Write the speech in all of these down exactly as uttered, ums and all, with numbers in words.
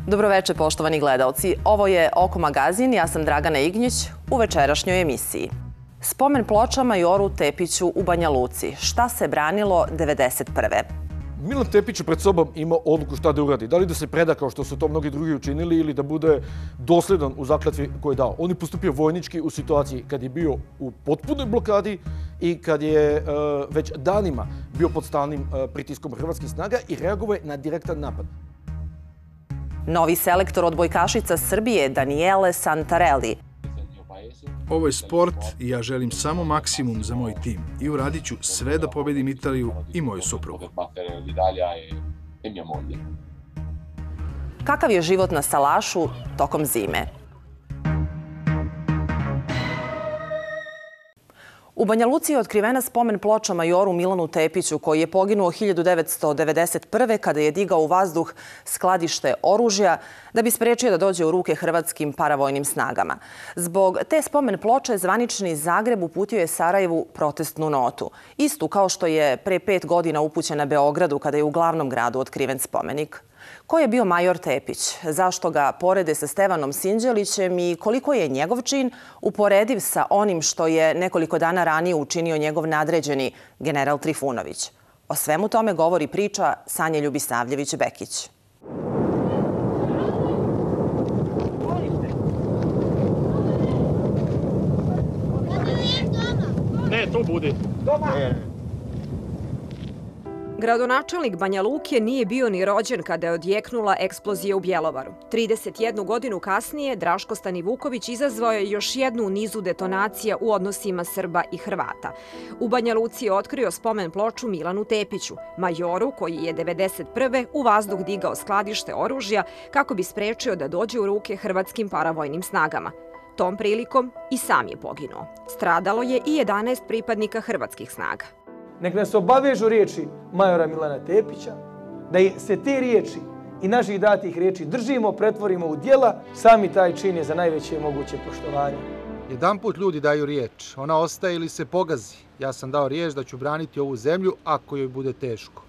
Dobroveče, poštovani gledaoci. Ovo je Oko magazin, ja sam Dragana Ignjić u večerašnjoj emisiji. Spomen ploča majoru Tepiću u Banja Luci. Šta se branilo devedeset prve. Milan Tepić pred sobom ima odluku šta da uradi. Da li da se preda kao što su to mnogi drugi učinili ili da bude dosledan u zakletvi koju je dao. On je postupio vojnički u situaciji kad je bio u potpunoj blokadi i kad je uh, već danima bio pod stalnim uh, pritiskom hrvatskih snaga i reagovao je na direktan napad. Novi selektor odbojkašica Srbije Daniele Santarelli. Ovo je sport i ja želim samo maksimum za moj tim i uradit ću sve da pobedim Italiju i moju suprugu. Kakav je život na salašu tokom zime? U Banja Luci je otkrivena spomen ploča majoru Milanu Tepiću, koji je poginuo hiljadu devetsto devedeset prve kada je digao u vazduh skladište oružja da bi sprečio da dođe u ruke hrvatskim paravojnim snagama. Zbog te spomen ploče zvanični Zagreb uputio je Sarajevu protestnu notu. Istu kao što je pre pet godina upućena Beogradu kada je u glavnom gradu otkriven spomenik. Ko je bio major Tepić? Zašto ga porede sa Stevanom Sinđelićem i koliko je njegov čin uporediv sa onim što je nekoliko dana ranije učinio njegov nadređeni general Trifunović? O svemu tome govori priča Sanje Ljubisavljević-Bekić. Ne, tu budi. Doma. Gradonačelnik Banja Luke nije bio ni rođen kada je odjeknula eksplozija u Bjelovaru. trideset jednu godinu kasnije Draško Stanivuković izazvao je još jednu u nizu detonacija u odnosima Srba i Hrvata. U Banja Luci je otkrio spomen ploču Milanu Tepiću, majoru koji je devedeset prve u vazduh digao skladište oružja kako bi sprečio da dođe u ruke hrvatskim paravojnim snagama. Tom prilikom i sam je poginuo. Stradalo je i jedanaest pripadnika hrvatskih snaga. Nek nas obavežu riječi majora Milana Tepića, da se te riječi i naših datih riječi držimo, pretvorimo u djela, sami taj čin je za najveće moguće poštovanje. Jedan put ljudi daju riječ, ona ostaje ili se pogazi. Ja sam dao riječ da ću braniti ovu zemlju ako joj bude teško.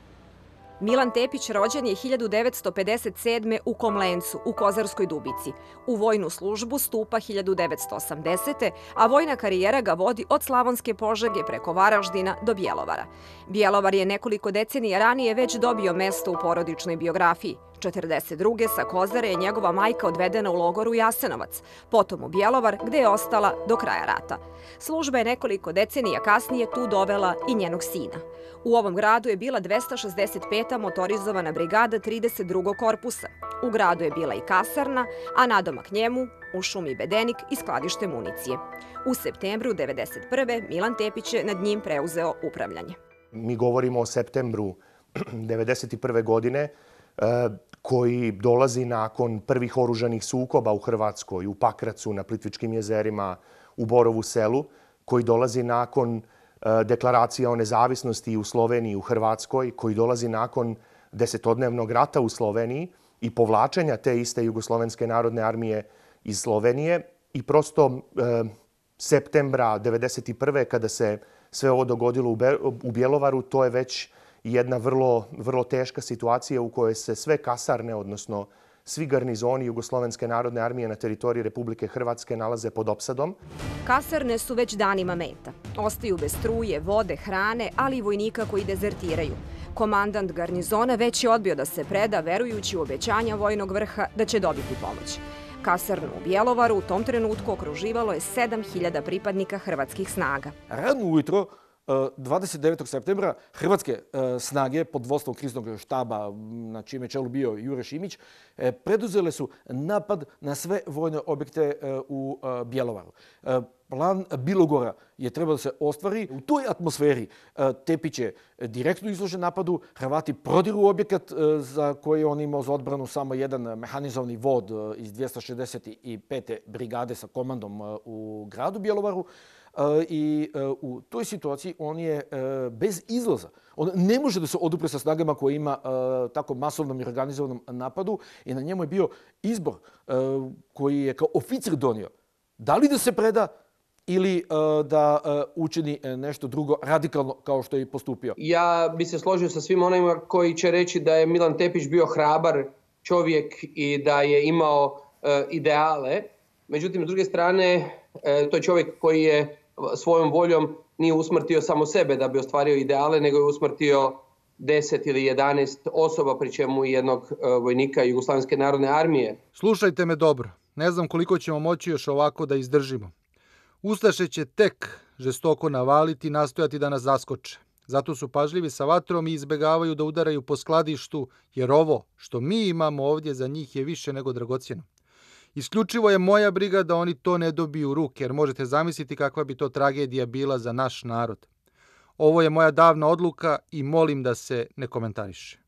Milan Tepić rođen je hiljadu devetsto pedeset sedme u Komlencu, u Kozarskoj Dubici. U vojnu službu stupa hiljadu devetsto osamdesete. a vojna karijera ga vodi od Slavonske Požege preko Varaždina do Bjelovara. Bjelovar je nekoliko decenija ranije već dobio mesto u porodičnoj biografiji. četrdeset druge sa Kozare je njegova majka odvedena u logoru Jasenovac, potom u Bjelovar gde je ostala do kraja rata. Služba je nekoliko decenija kasnije tu dovela i njenog sina. U ovom gradu je bila dvesta šezdeset peta motorizovana brigada trideset drugog korpusa. U gradu je bila i kasarna, a nadomak njemu u šumi Bedenik i skladište municije. U septembru devedeset prve Milan Tepić je nad njim preuzeo upravljanje. Mi govorimo o septembru devedeset prve godine, koji dolazi nakon prvih oružanih sukoba u Hrvatskoj, u Pakracu, na Plitvičkim jezerima, u Borovu selu, koji dolazi nakon deklaracija o nezavisnosti u Sloveniji, u Hrvatskoj, koji dolazi nakon desetodnevnog rata u Sloveniji i povlačenja te iste Jugoslovenske narodne armije iz Slovenije. I prosto septembra devedeset prve kada se sve ovo dogodilo u Bjelovaru, to je već jedna vrlo, vrlo teška situacija u kojoj se sve kasarne, odnosno svi garnizoni Jugoslovenske narodne armije na teritoriji Republike Hrvatske nalaze pod opsadom. Kasarne su već danima meta. Ostaju bez struje, vode, hrane, ali i vojnika koji dezertiraju. Komandant garnizona već je odbio da se preda, verujući u obećanja vojnog vrha da će dobiti pomoć. Kasarnu u Bjelovaru u tom trenutku okruživalo je sedam hiljada pripadnika hrvatskih snaga. Rano ujutro, dvadeset devetog septembra, hrvatske snage pod vodstvom kriznog štaba, na čime čelu bio Jure Šimić, preduzele su napad na sve vojne objekte u Bjelovaru. Plan Bilogora je trebao da se ostvari. U toj atmosferi Tepić je direktno izložen napadu. Hrvati prodiru objekat za koji on imao za odbranu samo jedan mehanizovani vod iz dvesta šezdeset pete brigade sa komandom u gradu Bjelovaru. I u toj situaciji on je bez izlaza. On ne može da se odupre sa snagama koje ima tako masovnom i organizovanom napadu i na njemu je bio izbor koji je kao oficir donio. Da li da se preda ili da učini nešto drugo radikalno kao što je i postupio? Ja bi se složio sa svim onima koji će reći da je Milan Tepić bio hrabar čovjek i da je imao ideale. Međutim, s druge strane, to je čovjek koji je svojom voljom nije usmrtio samo sebe da bi ostvario ideale, nego je usmrtio deset ili jedanaest osoba, pri čemu i jednog vojnika Jugoslavenske narodne armije. Slušajte me dobro. Ne znam koliko ćemo moći još ovako da izdržimo. Ustaše će tek žestoko navaliti i nastojati da nas zaskoče. Zato su pažljivi sa vatrom i izbegavaju da udaraju po skladištu, jer ovo što mi imamo ovdje za njih je više nego dragocjeno. Isključivo je moja briga da oni to ne dobiju u ruke, jer možete zamisliti kakva bi to tragedija bila za naš narod. Ovo je moja davna odluka i molim da se ne komentariše.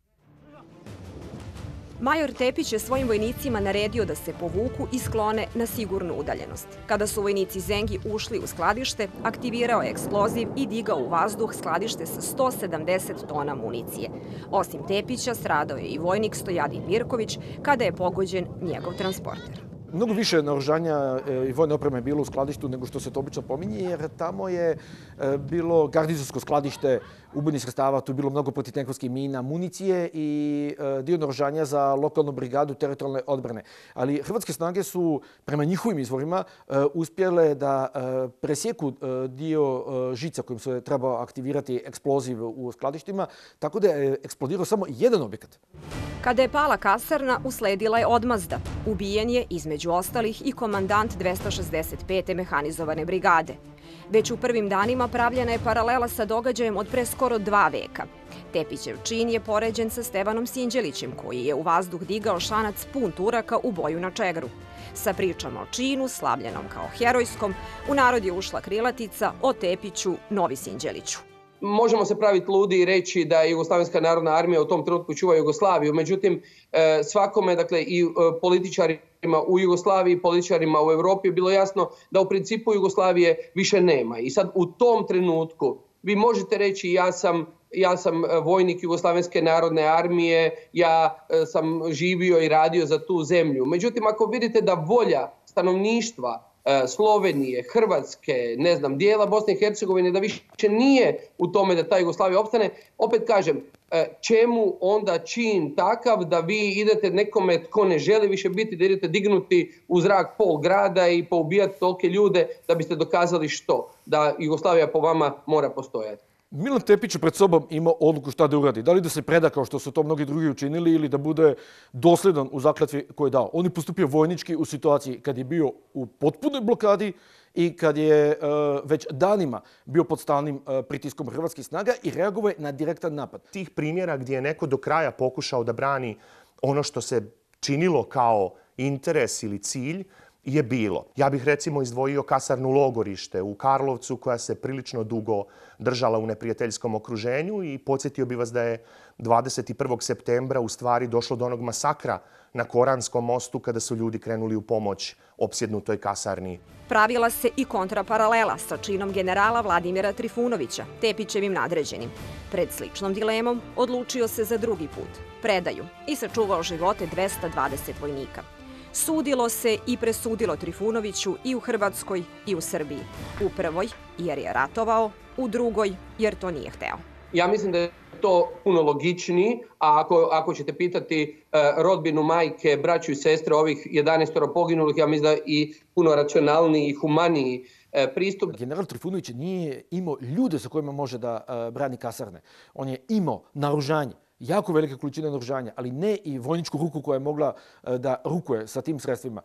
Major Tepić je svojim vojnicima naredio da se povuku i sklone na sigurnu udaljenost. Kada su vojnici Zengi ušli u skladište, aktivirao je eksploziv i digao u vazduh skladište sa sto sedamdeset tona municije. Osim Tepića, stradao je i vojnik Stojadin Mirković kada je pogođen njegov transporter. Mnogo više naoružanja i vojne opreme je bilo u skladištu nego što se to obično pominje, jer tamo je bilo gardizonsko skladište ubojnih sredstava, tu je bilo mnogo protivtenkovskih mina, municije i dio naoružanja za lokalnu brigadu teritorijalne odbrane. Ali hrvatske snage su, prema njihovim izvorima, uspjele da presjeku dio žica kojim se trebao aktivirati eksploziv u skladištima, tako da je eksplodirao samo jedan objekat. Kada je pala kasarna, usledila je odmazda. Ubijen je, između ostalih, i komandant dvesta šezdeset pete mehanizovane brigade. Već u prvim danima pravljena je paralela sa događajem od pre skoro dva veka. Tepićev čin je poređen sa Stevanom Sinđelićem, koji je u vazduh digao šanac pun Turaka u boju na Čegru. Sa pričama o činu, slavljenom kao herojskom, u narod je ušla krilatica o Tepiću Novi Sinđeliću. Možemo se praviti ludi i reći da je Jugoslavenska narodna armija u tom trenutku čuva Jugoslaviju. Međutim, svakome, dakle i političarima u Jugoslaviji i političarima u Europi je bilo jasno da u principu Jugoslavije više nema. I sad u tom trenutku vi možete reći ja sam, ja sam vojnik Jugoslavenske narodne armije, ja sam živio i radio za tu zemlju. Međutim, ako vidite da volja stanovništva Slovenije, Hrvatske, ne znam, dijela Bosne i Hercegovine, da više nije u tome da ta Jugoslavija opstane, opet kažem, čemu onda čin takav da vi idete nekome tko ne želi više biti, da idete dignuti u zrak pol grada i poubijati tolike ljude da biste dokazali što? Da Jugoslavija po vama mora postojati. Milan Tepić pred sobom ima odluku šta da uradi. Da li da se preda kao što su to mnogi drugi učinili ili da bude dosljedan u zakletvi koju je dao. On je postupio vojnički u situaciji kad je bio u potpunoj blokadi i kad je već danima bio pod stalnim pritiskom hrvatskih snaga i reagovao je na direktan napad. Tih primjera gdje je neko do kraja pokušao da brani ono što se činilo kao interes ili cilj je bilo. Ja bih recimo izdvojio kasarnu Logorište u Karlovcu koja se prilično dugo držala u neprijateljskom okruženju i podsjetio bih vas da je dvadeset prvog septembra u stvari došlo do onog masakra na Koranskom mostu kada su ljudi krenuli u pomoć opsjednutoj kasarni. Pravila se i kontraparalela sa činom generala Vladimira Trifunovića, Tepićevim nadređenim. Pred sličnom dilemom odlučio se za drugi put, predaju, i sačuvao živote dvesta dvadeset vojnika. Sudilo se i presudilo Trifunoviću i u Hrvatskoj i u Srbiji. U prvoj, jer je ratovao, u drugoj, jer to nije hteo. Ja mislim da je to puno logičniji, a ako, ako ćete pitati uh, rodbinu, majke, braću i sestre ovih jedanaestoro poginulih, ja mislim da je i puno racionalniji i humaniji uh, pristup. General Trifunović nije imao ljude sa kojima može da uh, brani kasarne. On je imao naoružanje. Jako velike količine naoružanja, ali ne i vojničku ruku koja je mogla da rukuje sa tim sredstvima.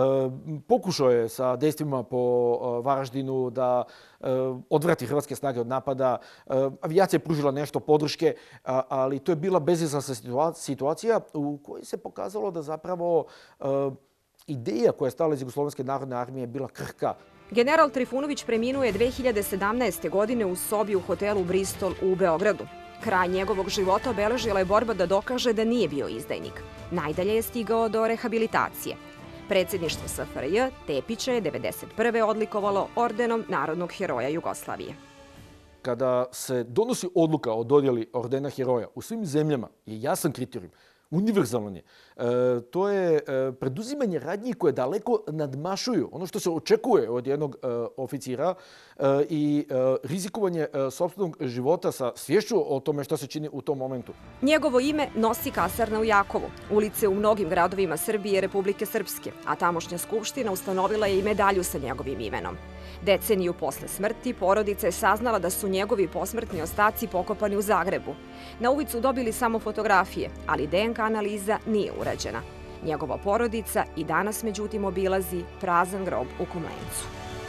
Pokušao je sa dejstvima po Varaždinu da odvrati hrvatske snage od napada. Avijacija je pružila nešto podrške, ali to je bila bezizlazna situacija u kojoj se pokazalo da zapravo ideja koja je stala iz Jugoslovenske narodne armije je bila krhka. General Trifunović preminuo je dve hiljade sedamnaeste. godine u sobi u hotelu Bristol u Beogradu. Kraj njegovog života obeležila je borba da dokaže da nije bio izdajnik. Najdalje je stigao do rehabilitacije. Predsjedništvo S F R J Tepića je devedeset prve odlikovalo ordenom Narodnog heroja Jugoslavije. Kada se donosi odluka o dodjeli ordena heroja u svim zemljama je jasan kriterijum. Univerzalan je. To je preduzimanje radnji koje daleko nadmašuju ono što se očekuje od jednog oficira i rizikovanje sopstvenog života sa svješću o tome što se čini u tom momentu. Njegovo ime nosi kasarna u Jakovu, ulice u mnogim gradovima Srbije i Republike Srpske, a tamošnja skupština ustanovila je i medalju sa njegovim imenom. Deceniju posle smrti porodica je saznala da su njegovi posmrtni ostaci pokopani u Zagrebu. Na uvid su dobili samo fotografije, ali D N K analiza nije urađena. Njegova porodica i danas međutim obilazi prazan grob u Komlencu.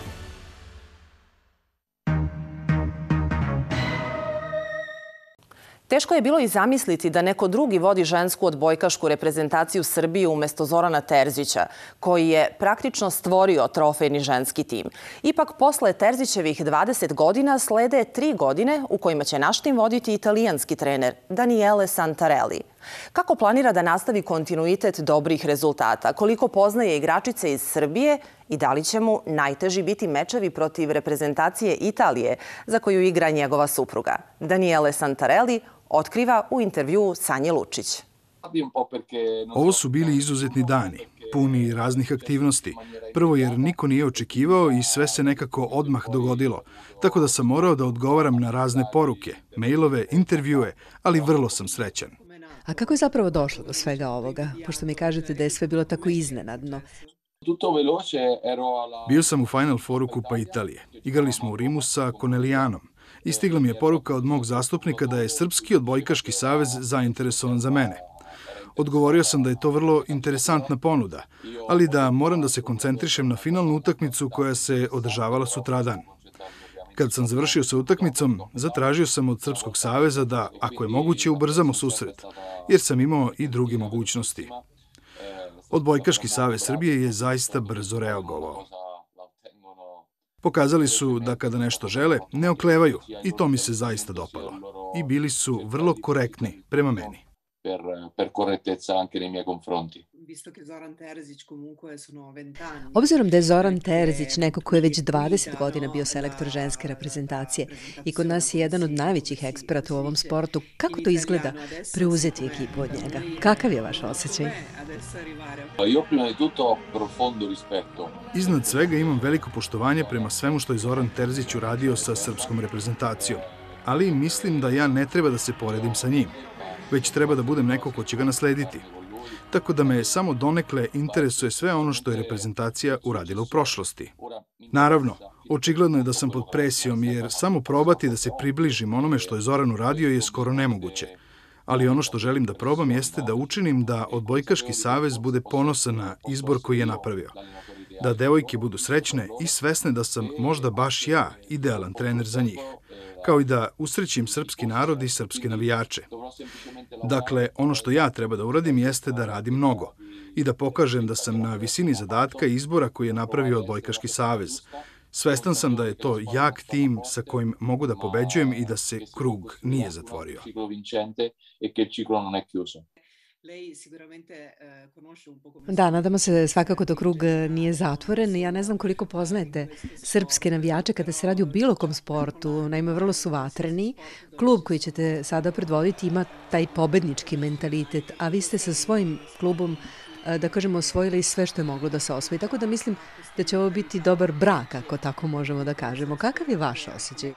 Teško je bilo i zamisliti da neko drugi vodi žensku odbojkašku reprezentaciju Srbije umjesto Zorana Terzića, koji je praktično stvorio trofejni ženski tim. Ipak, posle Terzićevih dvadeset godina slede tri godine u kojima će naš tim voditi italijanski trener Daniele Santarelli. Kako planira da nastavi kontinuitet dobrih rezultata? Koliko poznaje igračice iz Srbije i da li će mu najteži biti mečevi protiv reprezentacije Italije za koju igra njegova supruga? Daniele Santarelli otkriva u intervjuu Sanje Lučić. Ovo su bili izuzetni dani, puni raznih aktivnosti. Prvo jer niko nije očekivao i sve se nekako odmah dogodilo, tako da sam morao da odgovaram na razne poruke, mailove, intervjue, ali vrlo sam srećan. A kako je zapravo došlo do svega ovoga, pošto mi kažete da je sve bilo tako iznenadno? Bio sam u Final Fouru Kupa Italije. Igrali smo u Rimu sa Cornelijanom. I stigla mi je poruka od mog zastupnika da je Srpski odbojkaški savez zainteresovan za mene. Odgovorio sam da je to vrlo interesantna ponuda, ali da moram da se koncentrišem na finalnu utakmicu koja se održavala sutradan. Kad sam završio sa utakmicom, zatražio sam od Srpskog saveza da, ako je moguće, ubrzamo susret, jer sam imao i druge mogućnosti. Odbojkaški savez Srbije je zaista brzo reagovao. Pokazali su da kada nešto žele, ne oklevaju i to mi se zaista dopalo. I bili su vrlo korektni prema meni. Obzirom da je Zoran Terzić neko ko je već dvadeset godina bio selektor ženske reprezentacije i kod nas je jedan od najvećih eksperata u ovom sportu, kako to izgleda preuzeti ekipu od njega? Kakav je vaš osjećaj? Iznad svega imam veliko poštovanje prema svemu što je Zoran Terzić uradio sa srpskom reprezentacijom, ali mislim da ja ne treba da se poredim sa njim, već treba da budem neko ko će ga naslediti. Tako da me samo donekle interesuje sve ono što je reprezentacija uradila u prošlosti. Naravno, očigledno je da sam pod presijom, jer samo probati da se približim onome što je Zoran uradio je skoro nemoguće. Ali ono što želim da probam jeste da učinim da Odbojkaški savez bude ponosan na izbor koji je napravio. Da devojke budu srećne i svesne da sam možda baš ja idealan trener za njih, kao i da usrećim srpski narod i srpske navijače. Dakle, ono što ja treba da uradim jeste da radim mnogo i da pokažem da sam na visini zadatka i izbora koji je napravio Odbojkaški savez. Svestan sam da je to jak tim sa kojim mogu da pobeđujem i da se krug nije zatvorio. Da, nadamo se svakako da krug nije zatvoren. Ja ne znam koliko poznajete srpske navijače kada se radi o bilo kom sportu. Naime, vrlo su vatreni. Klub koji ćete sada predvoditi ima taj pobednički mentalitet, a vi ste sa svojim klubom, da kažemo, osvojili sve što je moglo da se osvoji. Tako da mislim da će ovo biti dobar brak, ako tako možemo da kažemo. Kakav je vaš osjećaj?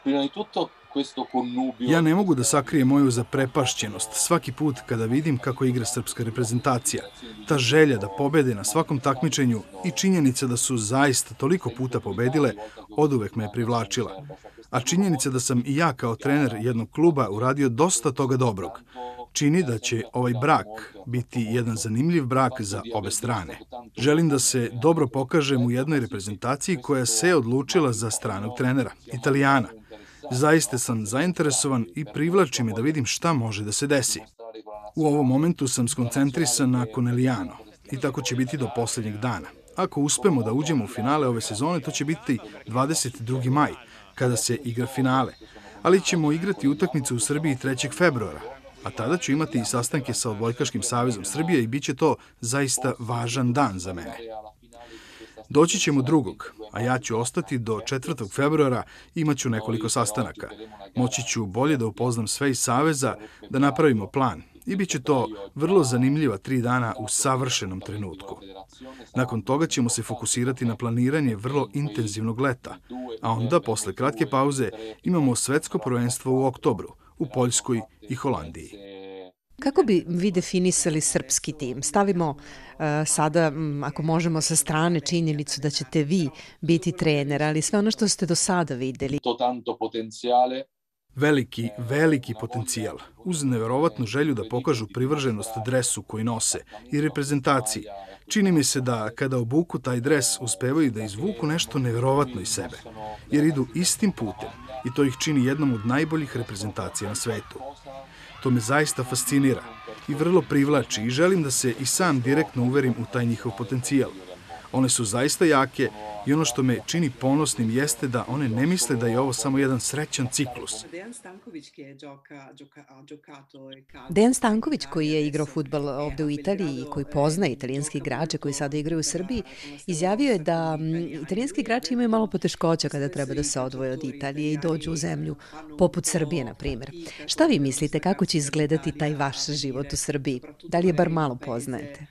Ja ne mogu da sakrijem moju zaprepašćenost svaki put kada vidim kako igra srpska reprezentacija. Ta želja da pobede na svakom takmičenju i činjenica da su zaista toliko puta pobedile oduvek me je privlačila. A činjenica da sam i ja kao trener jednog kluba uradio dosta toga dobrog čini da će ovaj brak biti jedan zanimljiv brak za obe strane. Želim da se dobro pokažem u jednoj reprezentaciji koja se odlučila za stranog trenera, Italijana. Zaista sam zainteresovan i privlači me da vidim šta može da se desi. U ovom momentu sam skoncentrisan na Corneliano i tako će biti do posljednjeg dana. Ako uspemo da uđemo u finale ove sezone, to će biti dvadeset drugi maj, kada se igra finale. Ali ćemo igrati utakmicu u Srbiji trećeg februara, a tada ću imati i sastanke sa Odbojkaškim savezom Srbije i bit će to zaista važan dan za mene. Doći ćemo drugog, a ja ću ostati do četvrtog februara, imat ću nekoliko sastanaka. Moći ću bolje da upoznam sve iz saveza, da napravimo plan I bit će to vrlo zanimljiva tri dana u savršenom trenutku. Nakon toga ćemo se fokusirati na planiranje vrlo intenzivnog leta, a onda, posle kratke pauze, imamo svetsko prvenstvo u oktobru, u Poljskoj i Holandiji. Kako bi vi definisali srpski tim? Stavimo uh, sada, m, ako možemo, sa strane činjenicu da ćete vi biti trener, ali sve ono što ste do sada videli. Veliki, veliki potencijal, uz neverovatnu želju da pokažu privrženost dresu koji nose i reprezentaciji. Čini mi se da kada obuku taj dres uspevaju da izvuku nešto neverovatno iz sebe, jer idu istim putem i to ih čini jednom od najboljih reprezentacija na svetu. To me zaista fascinira i vrlo privlači i želim da se i sam direktno uverim u taj njihov potencijal. One su zaista jake i ono što me čini ponosnim jeste da one ne misle da je ovo samo jedan srećan ciklus. Dejan Stanković, koji je igrao fudbal ovde u Italiji i koji poznaje italijanski igrače koji sada igraju u Srbiji, izjavio je da italijanski igrači imaju malo poteškoća kada treba da se odvoje od Italije i dođu u zemlju poput Srbije, na primjer. Šta vi mislite, kako će izgledati taj vaš život u Srbiji? Da li je bar malo poznajete?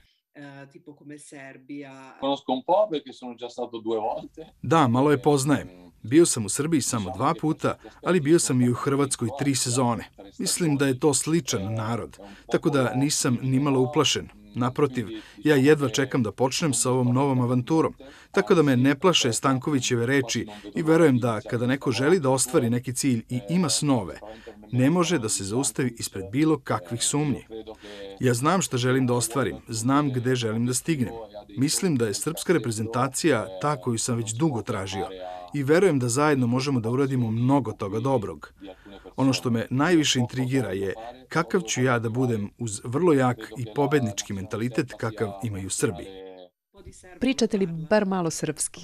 Da, malo je poznajem. Bio sam u Srbiji samo dva puta, ali bio sam i u Hrvatskoj tri sezone. Mislim da je to sličan narod, tako da nisam nimalo uplašen. Naprotiv, ja jedva čekam da počnem sa ovom novom avanturom, tako da me ne plaše Stankovićeve reči i verujem da kada neko želi da ostvari neki cilj i ima snove, ne može da se zaustavi ispred bilo kakvih sumnji. Ja znam šta želim da ostvarim, znam gde želim da stignem. Mislim da je srpska reprezentacija ta koju sam već dugo tražio i verujem da zajedno možemo da uradimo mnogo toga dobrog. Ono što me najviše intrigira je kakav ću ja da budem uz vrlo jak i pobednički mentalitet kakav imaju Srbi. Pričate li bar malo srpski?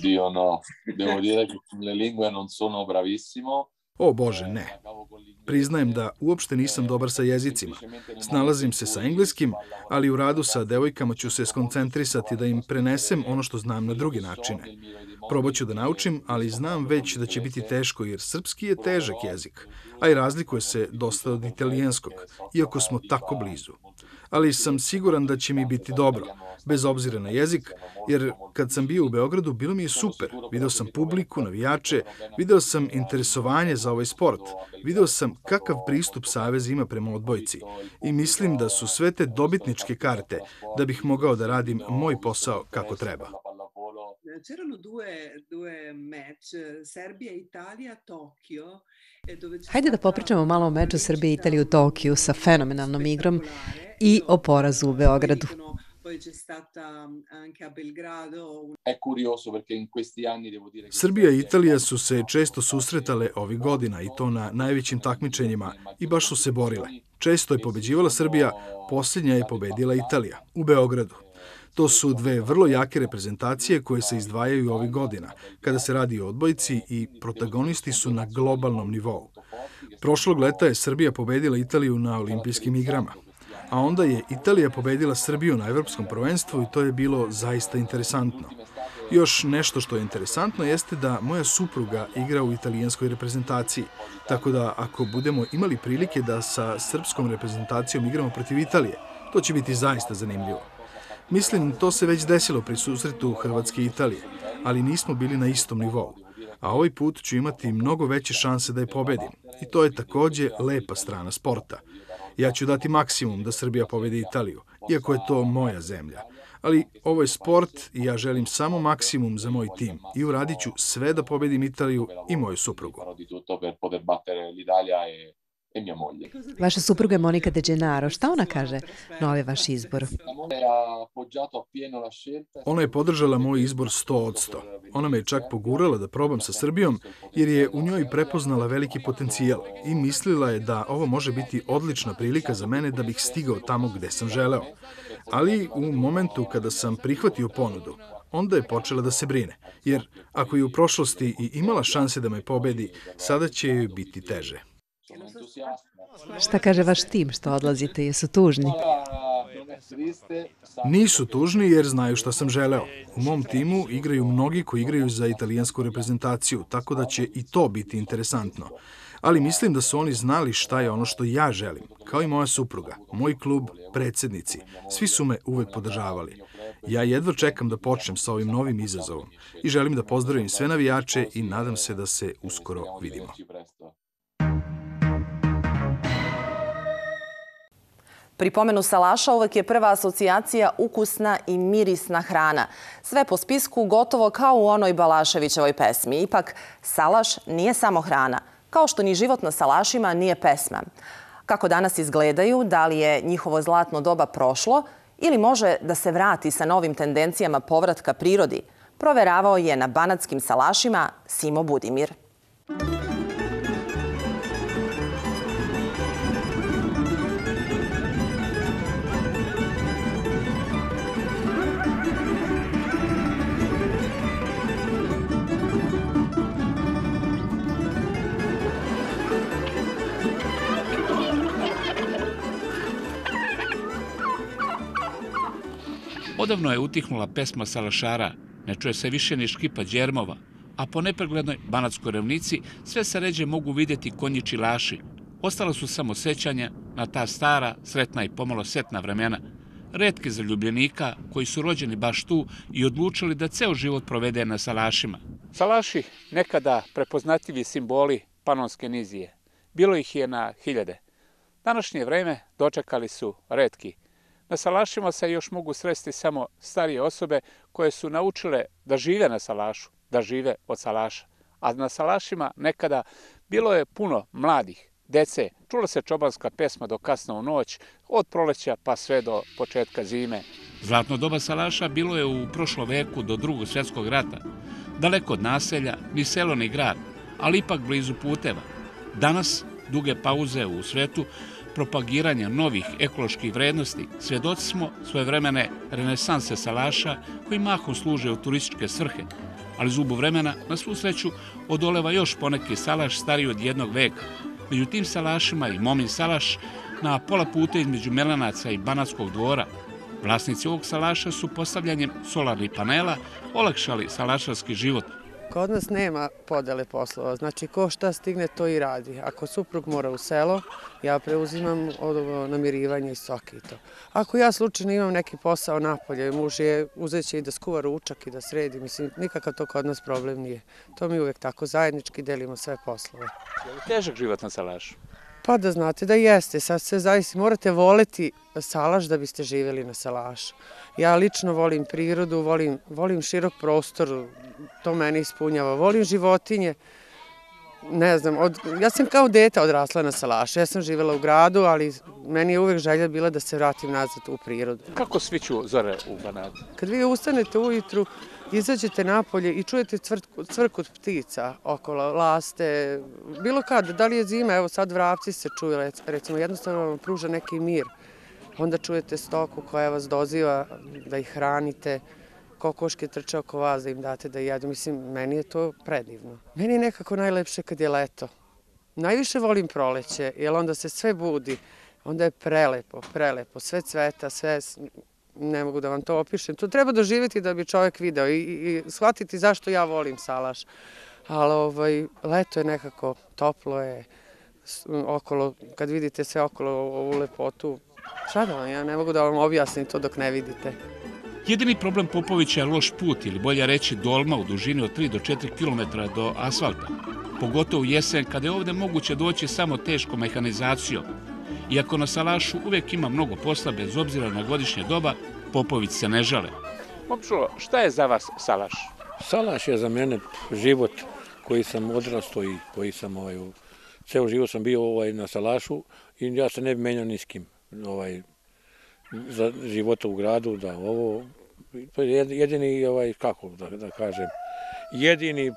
O Bože, ne. Priznajem da uopšte nisam dobar sa jezicima. Snalazim se sa engleskim, ali u radu sa devojkama ću se skoncentrisati da im prenesem ono što znam na druge načine. Probat ću da naučim, ali znam već da će biti teško jer srpski je težak jezik, a i razlikuje se dosta od italijanskog, iako smo tako blizu. Ali sam siguran da će mi biti dobro, bez obzira na jezik, jer kad sam bio u Beogradu bilo mi je super. Video sam publiku, navijače, video sam interesovanje za ovaj sport, video sam kakav pristup Savez ima prema odbojci i mislim da su sve te dobitničke karte da bih mogao da radim moj posao kako treba. C'erano due, due match, Serbia, Italija, Tokio. Hajde da popričamo malo o meču Srbije i Italije u Tokiju sa fenomenalnom igrom i o porazu u Beogradu. Srbija i Italija su se često susretale ovih godina i to na najvećim takmičenjima i baš su se borile. Često je pobeđivala Srbija, posljednja je pobedila Italija u Beogradu. To su dve vrlo jake reprezentacije koje se izdvajaju ovih godina, kada se radi o odbojci i protagonisti su na globalnom nivou. Prošlog leta je Srbija pobedila Italiju na olimpijskim igrama, a onda je Italija pobedila Srbiju na evropskom prvenstvu i to je bilo zaista interesantno. Još nešto što je interesantno jeste da moja supruga igra u italijanskoj reprezentaciji, tako da ako budemo imali prilike da sa srpskom reprezentacijom igramo protiv Italije, to će biti zaista zanimljivo. Mislim, to se već desilo pri susretu Hrvatske i Italije, ali nismo bili na istom nivou. A ovaj put ću imati mnogo veće šanse da je pobedim. I to je takođe lepa strana sporta. Ja ću dati maksimum da Srbija pobedi Italiju, iako je to moja zemlja. Ali ovo je sport i ja želim samo maksimum za moj tim i uradit ću sve da pobedim Italiju i moju suprugu. Vaša supruga je Monika De Gennaro. Šta ona kaže na ovaj vaš izbor? Ona je podržala moj izbor sto od sto. Ona me je čak pogurala da probam sa Srbijom jer je u njoj prepoznala veliki potencijal i mislila je da ovo može biti odlična prilika za mene da bih stigao tamo gde sam želeo. Ali u momentu kada sam prihvatio ponudu, onda je počela da se brine, jer ako je u prošlosti i imala šanse da me pobedi, sada će joj biti teže. Šta kaže vaš tim što odlazite? Jesu tužni? Nisu tužni jer znaju šta sam želeo. U mom timu igraju mnogi koji igraju za italijansku reprezentaciju, tako da će i to biti interesantno. ali mislim da su oni znali šta je ono što ja želim, kao i moja supruga, moj klub, predsjednici. Svi su me uvek podržavali. Ja jedva čekam da počnem sa ovim novim izazovom i želim da pozdravim sve navijače i nadam se da se uskoro vidimo. Pri pomenu salaša uvek je prva asocijacija ukusna i mirisna hrana. Sve po spisku gotovo kao u onoj Balaševićevoj pesmi. Ipak, salaš nije samo hrana, kao što ni život na salašima nije pesma. Kako danas izgledaju, da li je njihovo zlatno doba prošlo ili može da se vrati sa novim tendencijama povratka prirodi, proveravao je na banatskim salašima Simo Budimir. Odavno je utihnula pesma salašara, ne čuje se više ni škipa đermova, a po nepreglednoj banatskoj ravnici sve se ređe mogu vidjeti konji čilaši. Ostala su samo sećanja na ta stara, sretna i pomalo setna vremena. Retke zaljubljenika koji su rođeni baš tu i odlučili da ceo život provede na salašima. Salaši, nekada prepoznatljivi simboli panonske nizije. Bilo ih je na hiljade. Današnje vreme dočekali su retki. Na salašima se još mogu sresti samo starije osobe koje su naučile da žive na salašu, da žive od salaša. A na salašima nekada bilo je puno mladih, dece. Čula se čobanska pesma do kasno u noć, od proleća pa sve do početka zime. Zlatno doba salaša bilo je u prošlom veku do drugog svjetskog rata. Daleko od naselja, ni selo ni grad, ali ipak blizu puteva. Danas, duge pauze u svetu, propagiranja novih ekoloških vrednosti, svjedoci smo svojevremene renesanse salaša koji mahom služe u turističke svrhe, ali zubu vremena, na svu sreću, odoleva još poneki salaš stariji od jednog veka. Među tim salašima i Momin salaš na pola puta između Melanaca i Banatskog dvora. Vlasnici ovog salaša su postavljanjem solarnih panela olakšali salašarski život. Kod nas nema podele poslova, znači ko šta stigne to i radi. Ako suprug mora u selo, ja preuzimam ovo namirivanje i soke i to. Ako ja slučajno imam neki posao napolje, muž je uzet će i da skuva ručak i da sredi, mislim, nikakav to kod nas problem nije. To mi uvek tako zajednički delimo sve poslove. Je li težak život na salašu? Pa da znate da jeste, sad sve zavisi, morate voleti salaš da biste živjeli na salašu. Ja lično volim prirodu, volim, volim širok prostor, to mene ispunjava, volim životinje, ne znam, od, ja sam kao dete odrasla na salašu, ja sam živjela u gradu, ali meni je uvek želja bila da se vratim nazad u prirodu. Kako sviću zore u Banatu? Kad vi ustanete ujutru, izađete napolje i čujete cvrkut ptica okolo, laste, bilo kad, da li je zima, evo sad vrapci se čuju, recimo jednostavno vam pruža neki mir. Onda čujete stoku koja vas doziva da ih hranite, kokoške trče oko vas da im date da jedu. Mislim, meni je to predivno. Meni je nekako najlepše kad je leto. Najviše volim proleće, jer onda se sve budi, onda je prelepo, prelepo, sve cveta, sve... Ne mogu da vam to opišem. To treba doživjeti da bi čovjek video i, i shvatiti zašto ja volim salaš. Ali ovaj, leto je nekako, toplo je, okolo, kad vidite sve okolo ovu lepotu, šta da vam, ja ne mogu da vam objasnim to dok ne vidite. Jedini problem Popovića je loš put, ili bolje reći dolma u dužini od tri do četiri kilometra do asfalta. Pogotovo u jesen, kada je ovdje moguće doći samo teškom mehanizacijom. Iako na salašu uvijek ima mnogo posla, bez obzira na godišnje doba, Popović se ne žale. Momčulo, šta je za vas salaš? Salaš je za mene život koji sam odrastao i koji sam, ovaj, ceo život sam bio ovaj, na salašu i ja se ne bi menjao ni s kim. Ovaj, za života u gradu, da ovo, to je jedini, ovaj, kako da, da kažem, jedini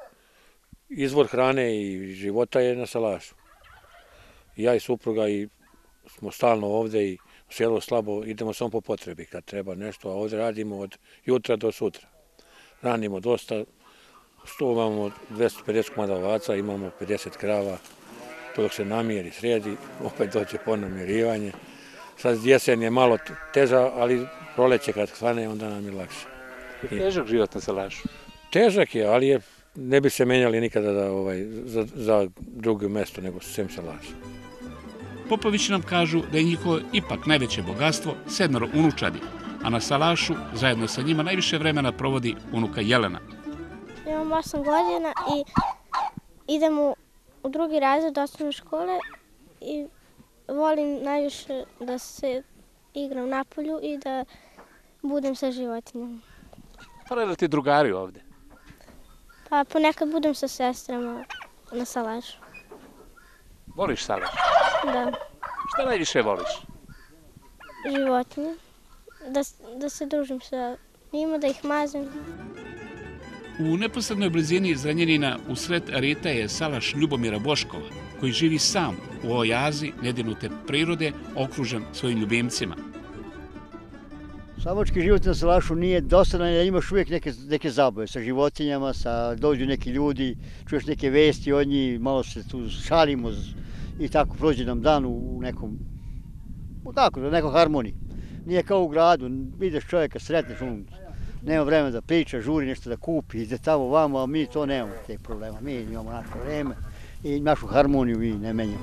izvor hrane i života je na salašu. Ja i supruga i smo stalno ovde i selo slabo, idemo samo po potrebi kad treba nešto, a ovde radimo od jutra do sutra. Ranimo dosta, sto imamo dvesta pedeset komada ovaca, imamo pedeset krava, to dok se namiri, sredi, opet dođe po namirivanje. Sad jesen je malo teža, ali proleće kad hvane, onda nam je lakše. Je težak život na salašu? Težak je, ali je ne bi se menjali nikada da, ovaj, za, za drugo mesto nego sem Salaša. Popović nam kažu da je njihovo ipak najveće bogatstvo sedmero unučadi, a na Salašu zajedno sa njima najviše vremena provodi unuka Jelena. Imam osam godina i idem u, u drugi razred osnovne škole i volim najviše da se igram napolju i da budem sa životinjama. Pa da ti drugari ovde? Pa ponekad budem sa sestrama na Salašu. Voliš Salaš? Da. Šta najviše voliš? Životinje. Da, da se družim sa njima, da ih mazim. U neposrednoj blizini Zrenjanina u sred Rita je Salaš Ljubomira Boškova, koji živi sam u oazi nedirnute prirode, okružen svojim ljubimcima. Samački život na Salašu nije dosadan, jer imaš uvijek neke, neke zabave sa životinjama, sa, dođu neki ljudi, čuješ neke vesti od njih, malo se tu šalimo i tako prođe nam dan u nekom, u tako, u nekoj harmoniji. Nije kao u gradu, vidiš čovjeka, sretneš, on nema vremena da priča, žuri nešto da kupi, ide tamo vamo, a mi to nemamo te problema. Mi imamo naše vreme i našu harmoniju mi ne menjamo.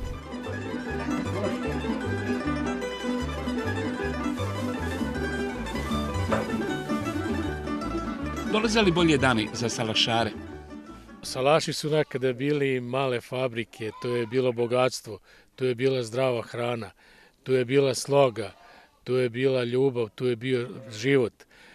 Dolaze li bolje dani za salašare? Salaši su nekada bili male fabrike, to je bilo bogatstvo, to je bila zdrava hrana, to je bila sloga, tu je bila ljubav, tu je bio život.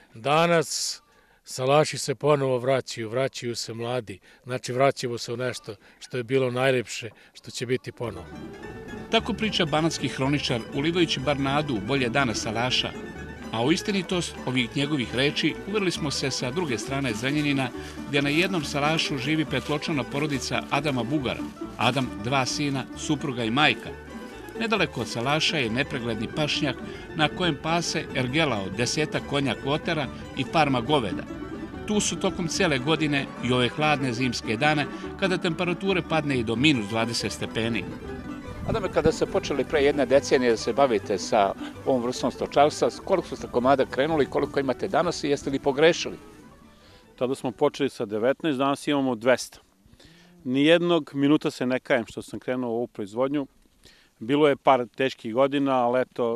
Danas Salaši se ponovo vraćaju, vraćaju se mladi, znači vraćamo se u nešto što je bilo najljepše, što će biti ponovo. Tako priča banatski hroničar, ulivajući bar nadu u bolje dane Salaša, a u istinitost ovih njegovih reči uverili smo se sa druge strane Zrenjanina, gdje na jednom Salašu živi petločlana porodica Adama Bugara, Adam dva sina, supruga i majka. Nedaleko od Salaša je nepregledni pašnjak na kojem pase ergela od desetak konja kvotera i farma goveda. Tu su tokom cijele godine i ove hladne zimske dane, kada temperature padne i do minus dvadeset stepeni. Adame, kada ste počeli pre jedne decenije da se bavite sa ovom vrstom stočarstva, koliko ste komada krenuli, koliko imate danas i jeste li pogrešili? Tada smo počeli sa devetnaest, danas imamo dvesta. Nijednog minuta se ne kajem što sam krenuo u ovu proizvodnju. Bilo je par teških godina, ali eto,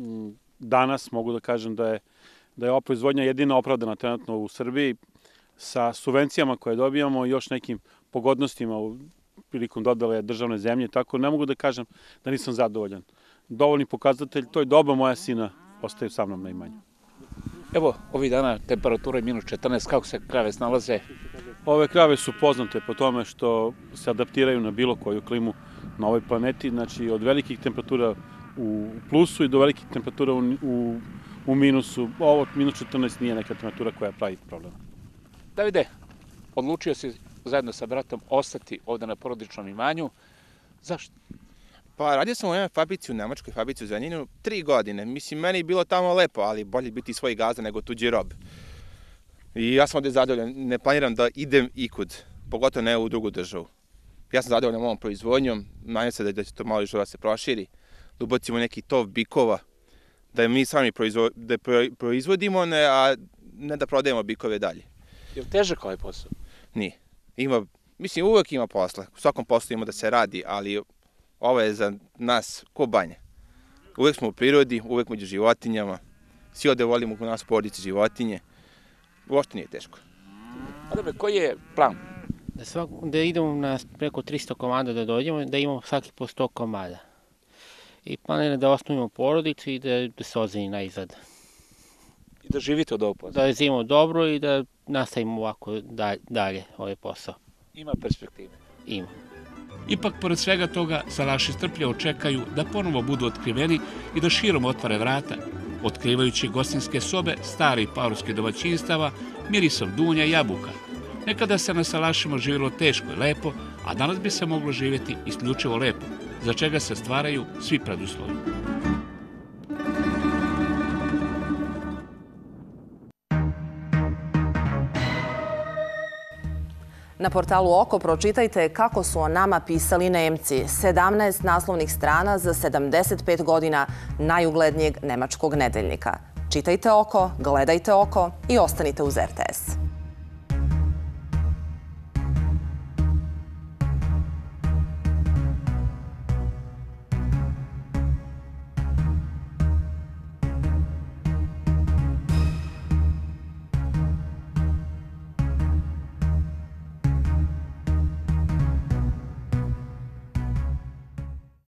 danas mogu da kažem da je, da je ova proizvodnja jedina opravdana trenutno u Srbiji sa subvencijama koje dobijamo i još nekim pogodnostima u prilikom dodele državne zemlje, tako ne mogu da kažem da nisam zadovoljan. Dovoljni pokazatelj, to je doba moja sina, ostaju sa mnom na imanju. Evo, ovih dana temperatura je minus četrnaest, kako se krave snalaze? Ove krave su poznate po tome što se adaptiraju na bilo koju klimu na ovoj planeti, znači od velikih temperatura u plusu i do velikih temperatura u, u, u minusu. Ovo minus četrnaest nije neka temperatura koja pravi problem. Davide, odlučio si zajedno sa bratom ostati ovde na porodičnom imanju. Zašto? Pa radio sam u jednoj fabrici, u nemačkoj fabrici u Zrenjaninu, tri godine. Mislim, meni je bilo tamo lepo, ali bolje biti svoj gazda nego tuđi rob. I ja sam ovde zadovoljan, ne planiram da idem ikud, pogotovo ne u drugu državu. Ja sam zadovoljan ovom proizvodnjom, nadam se da će to malo još da se proširi, da ubacimo neki tov bikova, da mi sami proizvo, da proizvodimo, ne, a ne da prodajemo bikove dalje. Je li težak ovaj posao? Nije. Ima, mislim, uvek ima posla. U svakom poslu ima da se radi, ali ovo je za nas ko banja. Uvek smo u prirodi, uvek među životinjama. Svi ovde volimo u nas porodici životinje. Uopšte nije teško. Adame, koji je plan? Da, svak, da idemo na preko tristo komada da dođemo, da imamo svaki po sto komada. I planiram da osnovimo porodicu i da, da se ozeni najzad. I da živite od ovog posla? Da živimo dobro i da nastavimo ovako dalje ovaj posao. Ima perspektive? Ima. Ipak, pored svega toga, Salaši strpljivo čekaju da ponovo budu otkriveni i da širom otvare vrata, otkrivajući gostinske sobe starih paorskih domaćinstava mirisom dunja i jabuka. Nekada se na Salašima živjelo teško i lepo, a danas bi se moglo živjeti isključivo lepo, za čega se stvaraju svi preduslovi. Na portalu Oko pročitajte kako su o nama pisali Nemci. sedamnaest naslovnih strana za sedamdeset pet godina najuglednijeg nemačkog nedeljnika. Čitajte Oko, gledajte Oko i ostanite uz R T S.